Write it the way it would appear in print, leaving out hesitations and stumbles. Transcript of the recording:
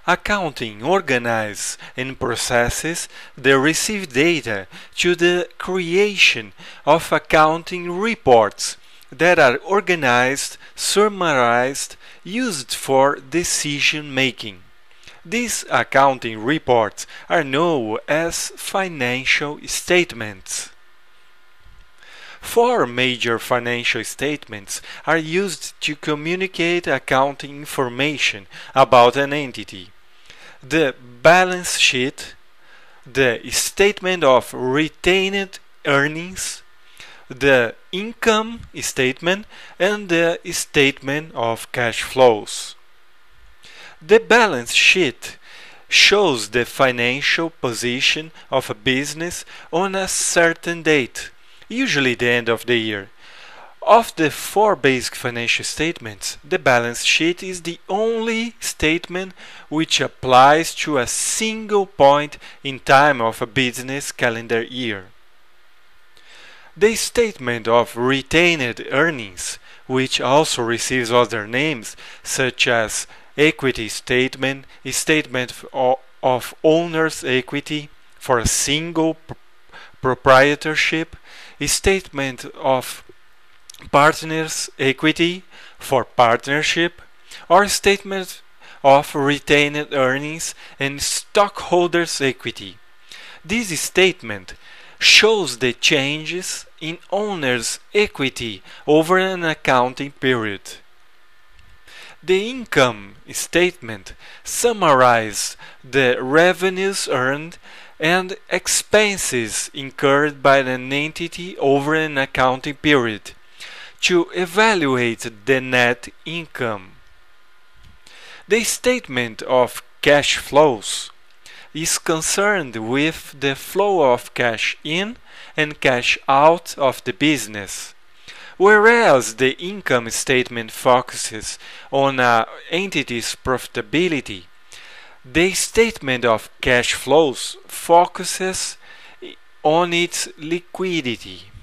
Accounting organizes and processes the received data to the creation of accounting reports that are organized, summarized, used for decision making. These accounting reports are known as financial statements. Four major financial statements are used to communicate accounting information about an entity: the balance sheet, the statement of retained earnings, the income statement, and the statement of cash flows. The balance sheet shows the financial position of a business on a certain date, usually the end of the year. Of the four basic financial statements, the balance sheet is the only statement which applies to a single point in time of a business calendar year. The statement of retained earnings, which also receives other names such as equity statement, statement of owner's equity for a single proprietorship, statement of partner's equity for partnership, or statement of retained earnings and stockholders' equity. This statement shows the changes in owner's equity over an accounting period. The income statement summarizes the revenues earned and expenses incurred by an entity over an accounting period to evaluate the net income. The statement of cash flows is concerned with the flow of cash in and cash out of the business, whereas the income statement focuses on an entity's profitability. The statement of cash flows focuses on its liquidity.